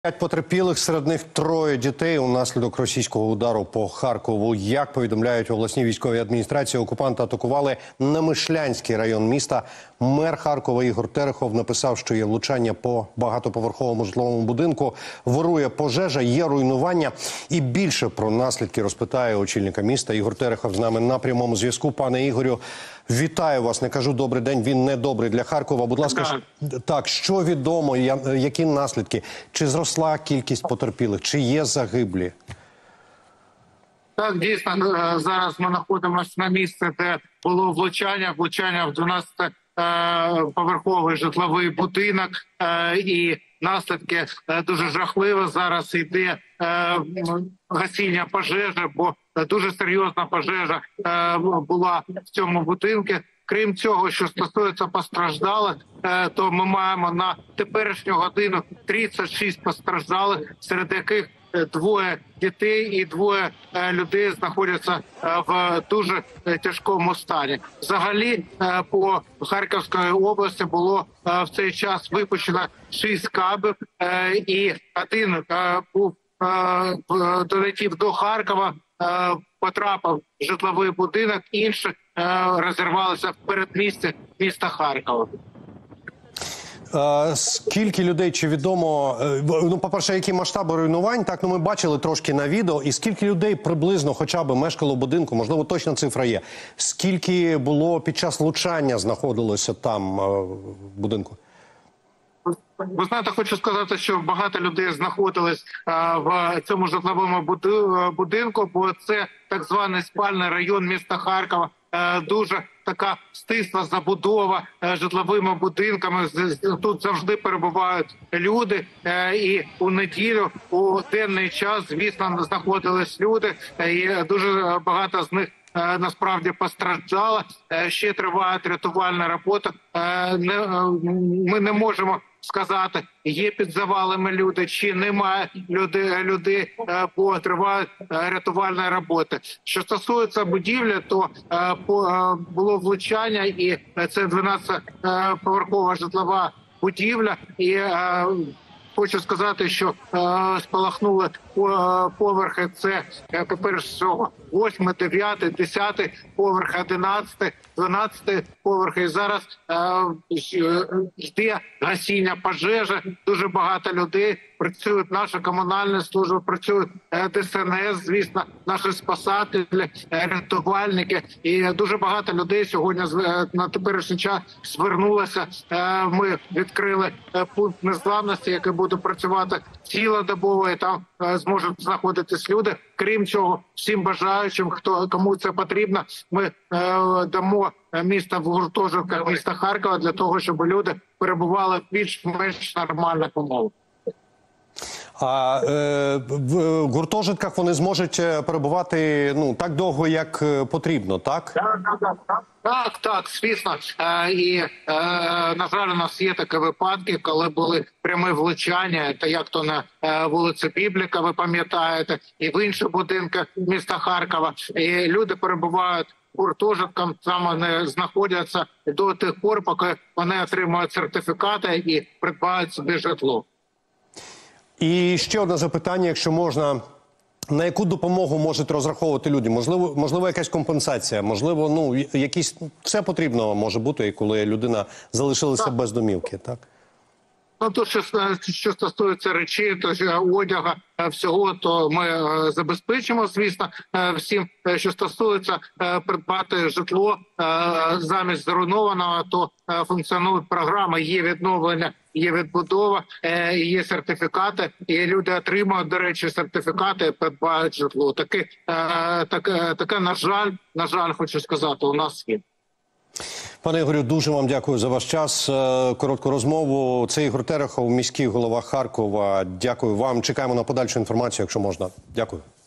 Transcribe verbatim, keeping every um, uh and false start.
П'ять потерпілих, серед них троє дітей унаслідок російського удару по Харкову. Як повідомляють в обласній військовій адміністрації, окупанти атакували Немишлянський район міста. Мер Харкова Ігор Терехов написав, що є влучання по багатоповерховому житловому будинку, вирує пожежа, є руйнування. І більше про наслідки розпитає очільника міста. Ігор Терехов з нами на прямому зв'язку. Пане Ігорю, вітаю вас. Не кажу добрий день, він не добрий для Харкова. Будь ласка, так, так що відомо, які наслідки? Чи зросла кількість потерпілих? Чи є загиблі? Так, дійсно, зараз ми знаходимося на місці, де було влучання, влучання в дванадцятиповерховий житловий будинок, і наслідки дуже жахливі. Зараз йде гасіння пожежі, бо дуже серйозна пожежа була в цьому будинку. Крім цього, що стосується постраждалих, то ми маємо на теперішню годину тридцять шість постраждалих, серед яких двоє дітей і двоє людей знаходяться в дуже тяжкому стані. Взагалі, по Харківській області було в цей час випущено шість кабів, і один був долетів до Харкова, потрапив в житловий будинок, інші розірвалися в передмісті міста Харкова. А, скільки людей, чи відомо, ну, по-перше, які масштаби руйнувань, так, ну, ми бачили трошки на відео, і скільки людей приблизно хоча б мешкало в будинку, можливо, точна цифра є, скільки було під час влучання знаходилося там в будинку? Ви знаєте, хочу сказати, що багато людей знаходились а, в цьому житловому будинку, бо це так званий спальний район міста Харкова. А, дуже така стисла забудова а, житловими будинками. Тут завжди перебувають люди. А, і у неділю, у денний час, звісно, знаходились люди. А, і дуже багато з них насправді постраждало. Ще триває рятувальна робота. Ми не можемо сказати, є під завалами люди чи немає людей, людей, бо тривають рятувальні роботи. Що стосується будівлі, то було влучання, і це дванадцятиповерхова житлова будівля. І хочу сказати, що е, спалахнули поверхи. Це, по-перше, восьмий, дев'ятий, десятий поверх, одинадцятий, дванадцятий поверхи. І зараз е, йде гасіння пожежі. Дуже багато людей працюють, наші комунальні служби, працюють Де Ес Ен Ес, звісно, наші спасателі, рятувальники. І дуже багато людей сьогодні на теперішній час звернулося. Е, ми відкрили пункт незламності, який буде працювати цілодобово, і там е, зможуть знаходитись люди. Крім цього, всім бажаючим, хто кому це потрібно, ми е, дамо місто в гуртожитках міста Харкова для того, щоб люди перебували в більш-менш нормальних умовах. А е, в гуртожитках вони зможуть перебувати, ну, так довго, як потрібно, так? Так, так, так. Так, так, звісно. Е, і, е, на жаль, у нас є такі випадки, коли були прямі влучання, та як то на е, вулиці Бібліка, ви пам'ятаєте, і в інших будинках міста Харкова. І люди перебувають гуртожиткам, там вони знаходяться до тих пор, поки вони отримують сертифікати і придбають собі житло. І ще одне запитання, якщо можна. На яку допомогу можуть розраховувати люди? Можливо, можливо, якась компенсація, можливо, ну, якісь, все потрібно може бути, коли людина залишилася так без домівки, так? Ну, то, що, що стосується речей, то одяга, всього, то ми забезпечимо, звісно, всім. Що стосується придбати житло замість зруйнованого, то функціонують програми, є відновлення, є відбудова, є сертифікати, і люди отримують, до речі, сертифікати і придбають житло. Таке, таке, таке, на жаль, на жаль, хочу сказати, у нас є. Пане Ігорю, дуже вам дякую за ваш час, коротку розмову. Це Ігор Терехов, міський голова Харкова. Дякую вам. Чекаємо на подальшу інформацію, якщо можна. Дякую.